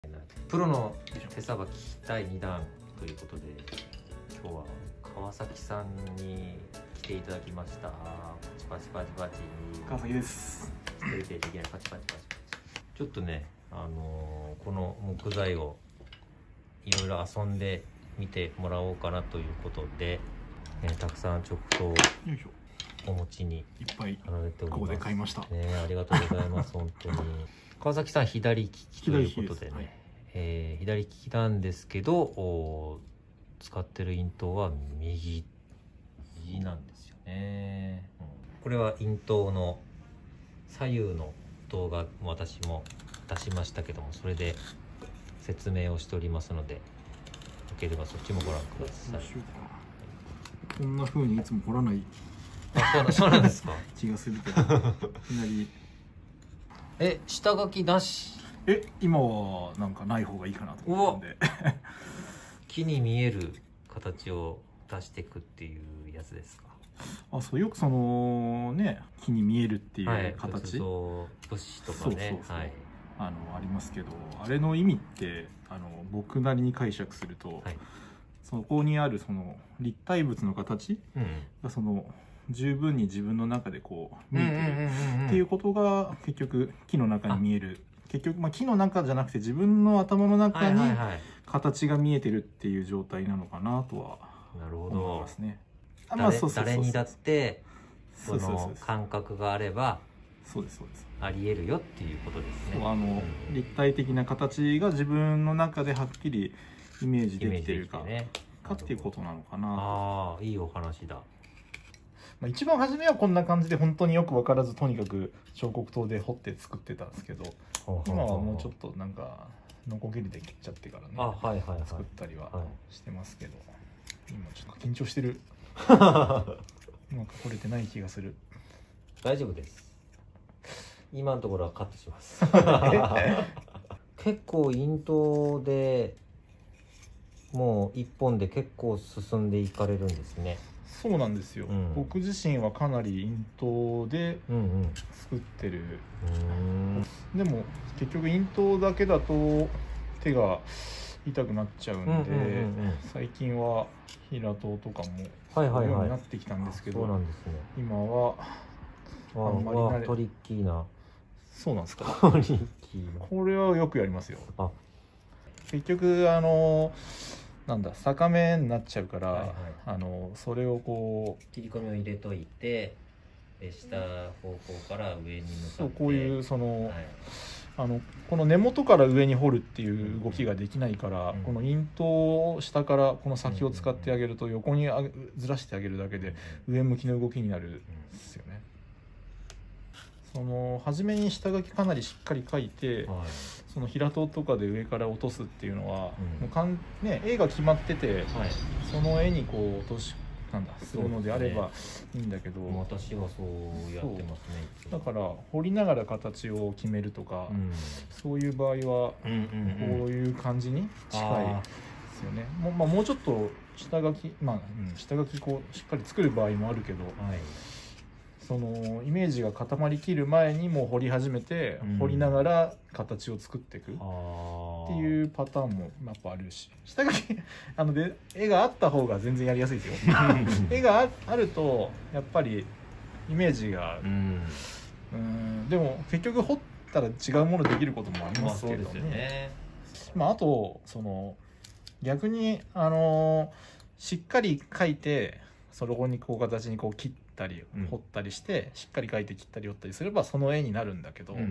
プロの手さばき第2弾ということで、今日は川崎さんに来ていただきました。パチパチパチパチ。 川崎です。 一人でできないパチパチパチパチ。ちょっとね、この木材をいろいろ遊んでみてもらおうかなということで、たくさん直刀をお持ちにいっぱい離れております。 ここで買いました。 ね、ありがとうございます本当に。川崎さん左利きということでね。左利きなんですけど使ってる印刀は右なんですよね、これは印刀の左右の動画も私も出しましたけども、それで説明をしておりますので、よければそっちもご覧ください。 こんな風にいつも彫らないそうなんですか気がするけど、いきなり下書きなし。 今はなんかない方がいいかなと思ってんで木に見える形を出していくっていうやつですか。 そう、よくそのね、木に見えるっていう形、 仏師とかね、 ありますけど、あれの意味って僕なりに解釈すると、そこにあるその立体物の形がその十分に自分の中でこう見えてるっていうことが結局木の中に見える。結局木の中じゃなくて自分の頭の中に形が見えてるっていう状態なのかなとは思いますね。 誰にだってその感覚があればありえるよっていうことですね。 立体的な形が自分の中ではっきりイメージできてるかっていうことなのかな。 いいお話だ。 一番初めはこんな感じで本当によく分からず、とにかく彫刻刀で彫って作ってたんですけど、今はもうちょっとなんかノコギリで切っちゃってからね作ったりはしてますけど、今ちょっと緊張してるうまく彫れてない気がする。 大丈夫です、今のところはカットします結構印刀でもう一本で結構進んでいかれるんですね。 そうなんですよ、僕自身はかなり印刀で作ってる。でも結局印刀だけだと手が痛くなっちゃうんで、最近は平刀とかもようになってきたんですけど、今はあんまりトリッキーな。 そうなんですか。 トリッキーな、 これはよくやりますよ。結局なんだ、逆目になっちゃうから、それをこう切り込みを入れといて、下方向から上に向かって、 そう、こういうその、この根元から上に彫るっていう動きができないから、この印刀を下からこの先を使ってあげると、横にずらしてあげるだけで上向きの動きになるんですよね。その初めに下書きかなりしっかり描いて、その平刀とかで上から落とすっていうのは、もう絵が決まってて、その絵にこう落としするのであればいいんだけど、 私はそうやってますね。 だから彫りながら形を決めるとか、そういう場合はこういう感じに近いですよね。もうちょっと下書きこうしっかり作る場合もあるけど、そのイメージが固まりきる前にもう彫り始めて、彫りながら形を作っていくっていうパターンもやっぱあるし、下書きで絵があった方が全然やりやすいですよ絵があるとやっぱりイメージがでも結局彫ったら違うものできることもありますけどね。あとその逆にしっかり描いて、そこにこう形にこう切ったり彫ったりして、しっかり描いて切ったり彫ったりすればその絵になるんだけど、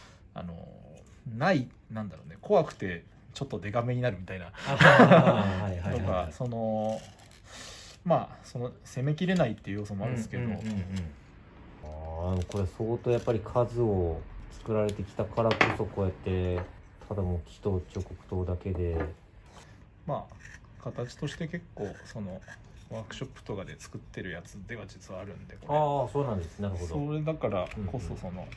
なんだろうね、怖くてちょっとデカめになるみたいなとか、その攻めきれないっていう要素もあるんですけど、 これ相当やっぱり数を作られてきたからこそ、こうやってただもう木と彫刻刀だけで形として結構そのワークショップとかで作ってるやつでは実はあるんで、これそうなんです。なるほど。 それだからこそその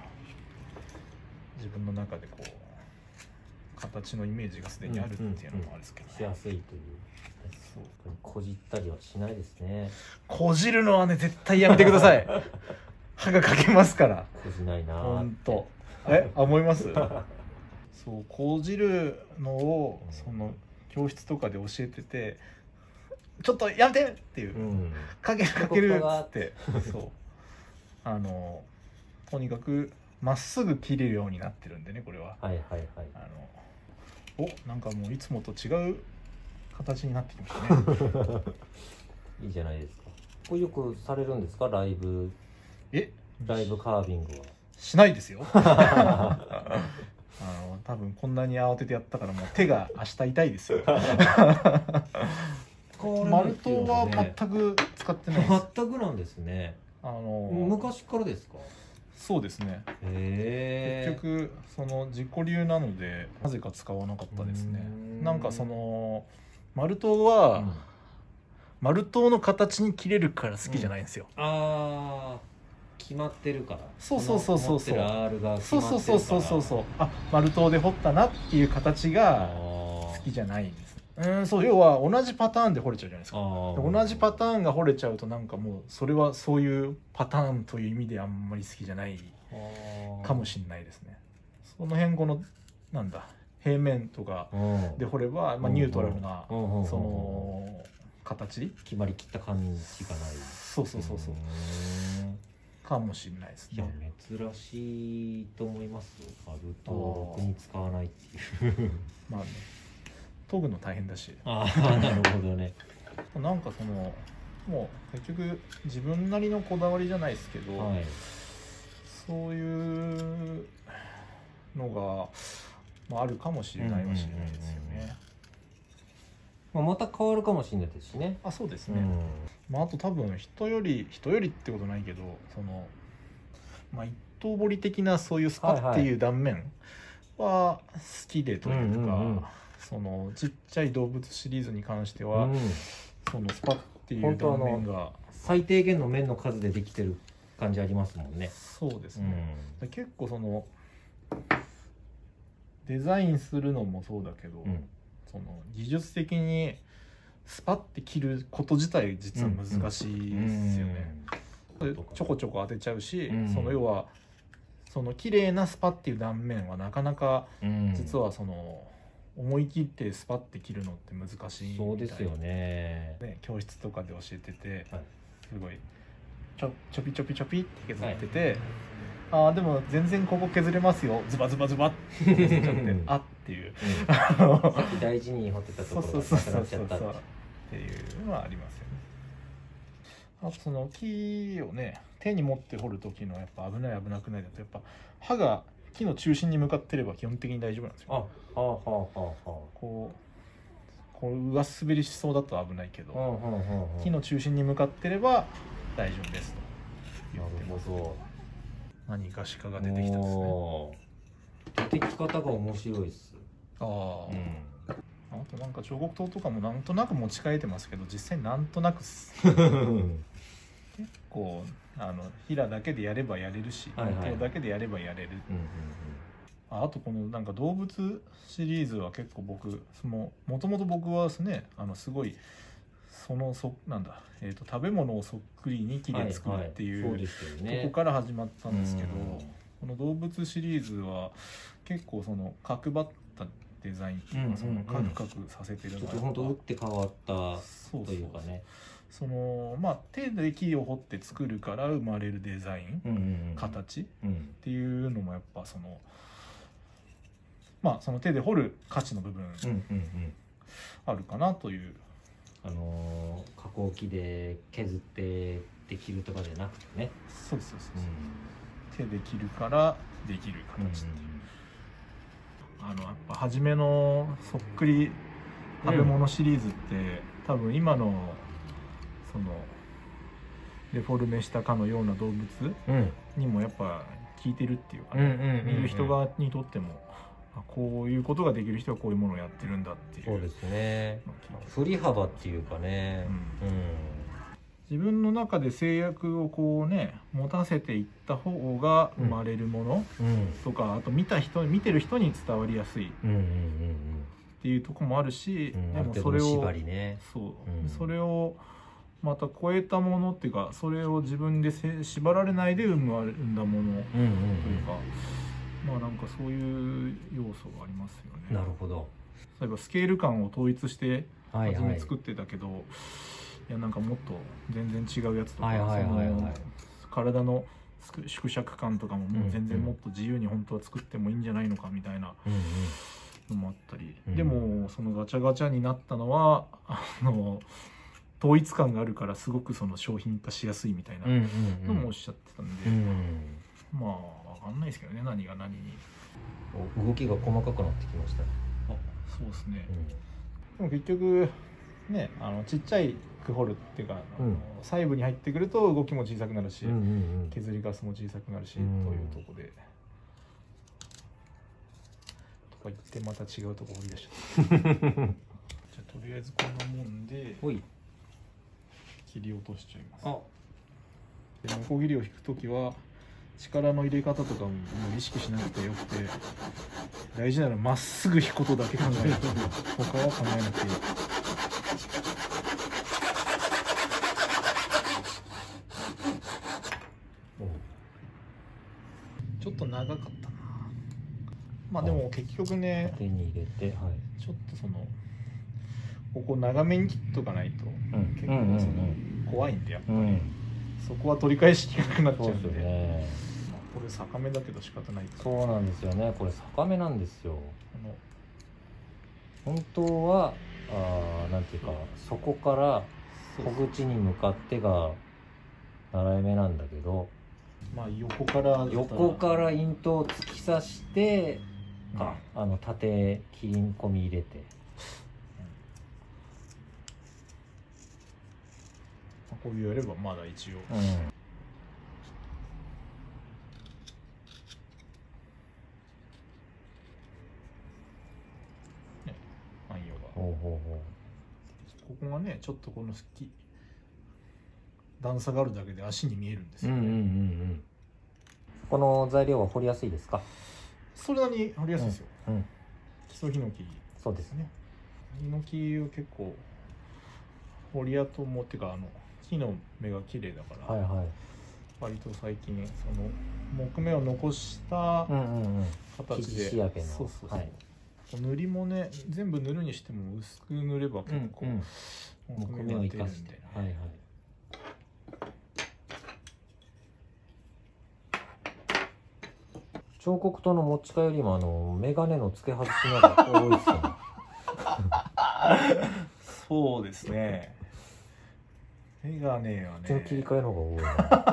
自分の中でこう形のイメージがすでにあるっていうのもあるんですけど、 しやすいという。こじったりはしないですね。 こじるのはね、絶対やめてください歯が欠けますから。 こじないな本当思いますそう講じるのをその教室とかで教えてて、ちょっとやめてっていう、かけるっつってそうとにかくまっすぐ切れるようになってるんでね、これは。 はいはいはい。 なんかもういつもと違う形になってきましたね。 いいじゃないですか。これよくされるんですか、ライブカービングは。しないですよ。多分こんなに慌ててやったからもう手が明日痛いですよ。丸刀は全く使ってないです。 全くなんですね。昔からですか？ そうですね。結局その自己流なのでなぜか使わなかったですね。なんかその丸刀は、丸刀の形に切れるから好きじゃないんですよ。 決まってるから。 そう。 R が決まってるから。 そう。丸刀で彫ったなっていう形が好きじゃないんです。そう要は同じパターンで彫れちゃうじゃないですか。同じパターンが彫れちゃうとなんかもうそれはそういうパターンという意味であんまり好きじゃないかもしれないですね。その辺このなんだ平面とかで彫れば、ニュートラルなその形決まりきった感じがない。 そうかもしれないですね。 いや珍しいと思いますよ。丸刀をろくに使わないっていうまあね、研ぐの大変だし。 なるほどね。 なんかそのもう結局自分なりのこだわりじゃないですけど、そういうのが、あるかもしれないですよね。 また変わるかもしれないですしね。 そうですね。あと多分人よりってことないけど、その一刀彫り的なそういうスパっていう断面は好きでというか、そのちっちゃい動物シリーズに関しては、そのスパっていう断面が最低限の面の数でできてる感じありますもんね。 そうですね。結構そのデザインするのもそうだけど、その技術的にスパッて切ること自体実は難しいですよね。ちょこちょこ当てちゃうし、その要はその綺麗なスパっていう断面はなかなか実はその思い切ってスパッて切るのって難しいみたいな。 そうですよね。 教室とかで教えてて、すごいちょぴって削ってて、でも全然ここ削れますよ、ズバって削っちゃってっていう、 大事に掘ってたところがなくなっちゃったっていうのはありますよね。あとその木をね手に持って掘る時のやっぱ危ないだとやっぱ刃が木の中心に向かってれば基本的に大丈夫なんですよ。こう上滑りしそうだと危ないけど、木の中心に向かってれば大丈夫ですと言ってます。何か鹿が出てきたんですね。 出てき方が面白いです。 あとなんか彫刻刀とかもなんとなく持ち替えてますけど、実際なんとなく結構平だけでやればやれるし、刀だけでやればやれる。あとこのなんか動物シリーズは結構僕もともと僕はですねすごいなんだ食べ物をそっくりに木で作るっていうとこから始まったんですけど、この動物シリーズは結構その角張ったデザインっていうか、そのカクカクさせてるのが本当打って変わったというかね、 その手で木を彫って作るから生まれるデザイン、形っていうのもやっぱその手で彫る価値の部分あるかなという。 加工機で削ってできるとかじゃなくてね。 そう、手で切るからできる形っていう。やっぱ初めのそっくり食べ物シリーズって、多分今のそのデフォルメしたかのような動物にもやっぱ効いてるっていうかね、見る人側にとってもこういうことができる人はこういうものをやってるんだっていう。 そうですね。振り幅っていうかね、 自分の中で制約をこうね持たせていった方が生まれるものとか、あと見てる人に伝わりやすいっていうところもあるし、でもそれをそれをまた超えたものっていうか、それを自分で縛られないで生んだものというか、 まあなんかそういう要素がありますよね。 なるほど。 例えばスケール感を統一してはいはい初め作ってたけど、いやなんかもっと全然違うやつとか、 はいはいはいはい、 体の縮尺感とかももう全然もっと自由に本当は作ってもいいんじゃないのかみたいなのもあったり、でもそのガチャガチャになったのは統一感があるからすごくその商品化しやすいみたいなのもおっしゃってたんで、まあ分かんないですけどね、何が何に。 動きが細かくなってきましたね。 あ、そうですね、でも結局ね、ちっちゃいクホルっていうか、細部に入ってくると動きも小さくなるし、削りガスも小さくなるし、というところでとか言ってまた違うとこ掘り出しちゃったじゃあとりあえずこんなもんで切り落としちゃいます。でノコギリを引くときは力の入れ方とかも意識しなくてよくて、大事なのはまっすぐ引くことだけ考える他は考えなくていい。ちょっと長かったな。まあでも結局ね、 手に入れて、 ちょっとそのここ長めに切っとかないと結構その怖いんで、やっぱりそこは取り返し効かなくなっちゃうんで、これ逆目だけど仕方ないから。 そうなんですよね、これ逆目なんですよ。本当はなんていうか、そこから小口に向かってが習い目なんだけど、 まあ横からイントを突き刺して縦切り込み入れて、 こういうやればまだ一応、汎用がここがねちょっとこの段差があるだけで足に見えるんですよね。 この材料は掘りやすいですか？ それなりに掘りやすいですよ。基礎ヒノキ。 そうですね。 ヒノキを結構掘り跡もっていうか木の芽が綺麗だから、割と最近その木目を残した形で、塗りもね全部塗るにしても薄く塗れば結構木目が出るんで、 彫刻刀の持ち替えよりもメガネの付け外しの方が多いですよね。 そうですね。メガネはね。 切り替えの方が多いな。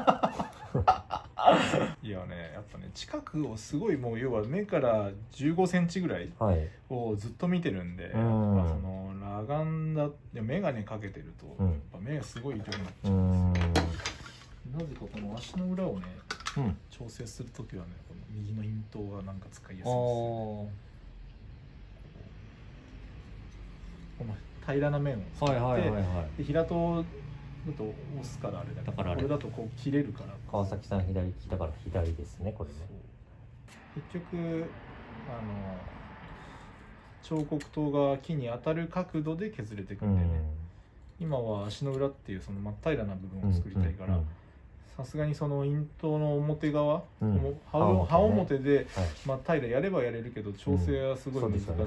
いやね、やっぱね近くをすごいもう要は目から15センチぐらいをずっと見てるんで、その裸眼だってメガネかけてるとやっぱ目がすごい痛くなっちゃうんですよ。なぜかこの足の裏をね、調整するときはね、この右の咽頭がなんか使いやすいんですよ。この平らな面を使って平頭だと押すからあれだけど、これだとこう切れるから。 川崎さん左利きだから左ですね、これね。 結局彫刻刀が木に当たる角度で削れていくんでね、今は足の裏っていうその真っ平らな部分を作りたいから、さすがにその咽頭の表側、刃表で真っ平らやればやれるけど調整はすごい難しいんで、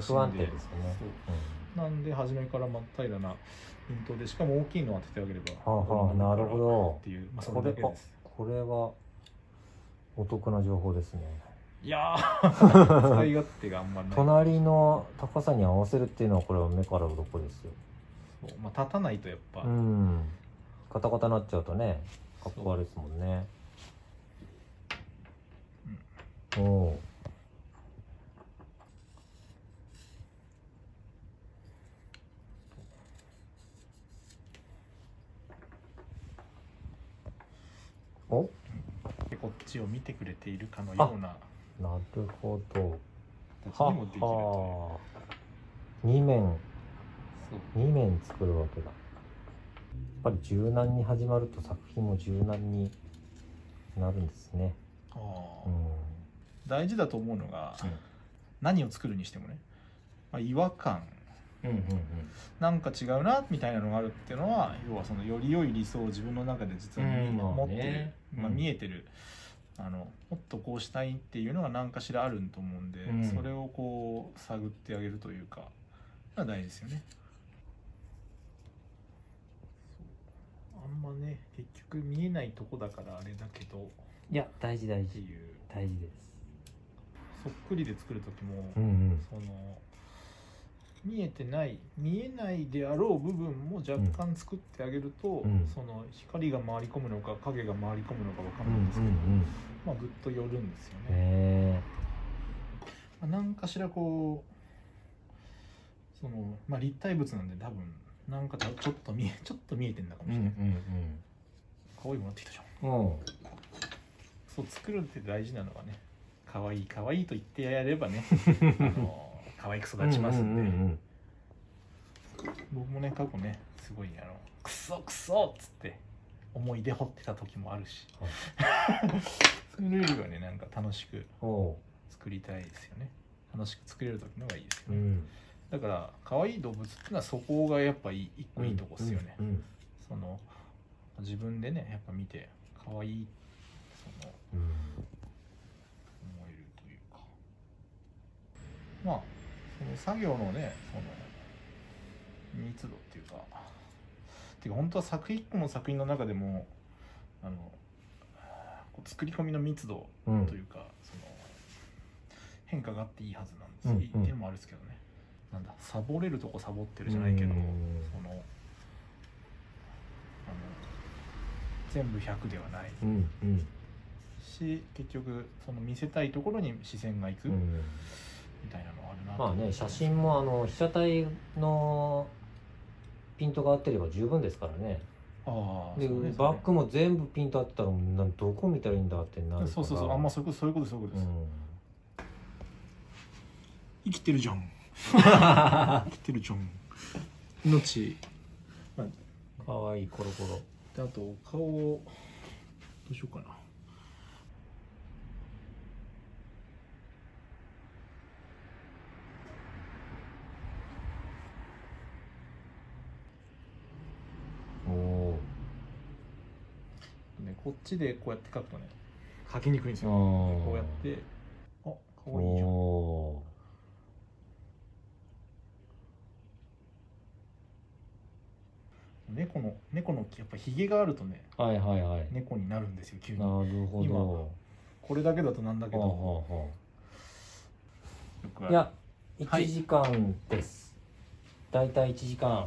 なんで初めから真っ平らな咽頭で、しかも大きいのを当ててあげればなるほどっていう、それだけです。 これはお得な情報ですね。 いやー使い勝手があんまりない。 隣の高さに合わせるっていうのはこれは目から鱗ですよ。 そう、まあ立たないとやっぱガタガタなっちゃうとね、かっこ悪いですもんね。 でこっちを見てくれているかのような。 なるほど。 にもできるという2面作るわけだ。やっぱり柔軟に始まると作品も柔軟になるんですね。 大事だと思うのが、何を作るにしてもね、違和感、なんか違うなみたいなのがあるっていうのは、要はそのより良い理想を自分の中で実は持ってる、見えてるもっとこうしたいっていうのが何かしらあると思うんで、それをこう探ってあげるというかが大事ですよね。あんまね結局見えないとこだからあれだけど、 いや大事大事っていう大事です。 そっくりで作る時も、その見えないであろう部分も若干作ってあげると、その光が回り込むのか影が回り込むのか分かんないんですけど、まあぐっと寄るんですよね。なんかしらこうその、まあ、立体物なんで多分なんかちょっと見えてんだかもしれない。可愛いものってきたじゃん。そう作るって大事なのはね、可愛い可愛いと言ってやればね可愛く育ちますんで。僕もね過去ねすごいクソクソっつって思い出掘ってた時もあるし、そういうルールはねなんか楽しく作りたいですよね。楽しく作れる時のがいいですよね。だから可愛い動物っていうのはそこがやっぱ一個いいとこっすよね。その自分でねやっぱ見て可愛いその思えるというか、まあその作業のねその密度っていうか本当は一個の作品の中でも作り込みの密度というか、その変化があっていいはずなんですよ。っていうのもあるんですけどね、なんだサボれるとこサボってるじゃないけど、その全部100ではないし、結局その見せたいところに視線がいくみたいなのはあるなと。 まあね、写真も被写体のピントが合ってれば十分ですからね。でバックも全部ピント合ってたらどこ見たらいいんだってなるから。 そうあんまそういうことです。生きてるじゃん生きてるじゃん命。 かわいいコロコロで、あと顔をどうしようかな。こっちでこうやって描くとね描きにくいんですよ。こうやってかわいいじゃん。猫のやっぱひげがあるとね、猫になるんですよ急に。 なるほど。 今これだけだとなんだけど、 いや1時間です。だいたい1時間。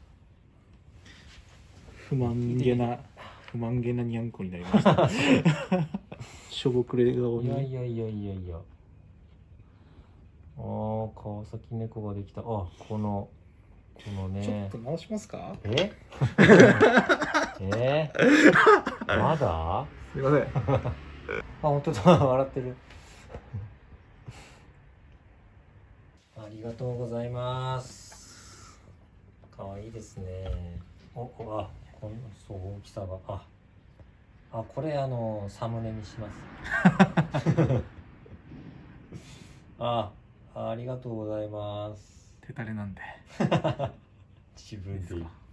不満げなにゃんこになりましたしょぼくれ顔に。 いや川崎猫ができた。このね、 ちょっと直しますか。 まだすいません本当だ笑ってるありがとうございます。かわいいですね。そう大きさがこれサムネにしますありがとうございます。 手垂れなんで自分で言う。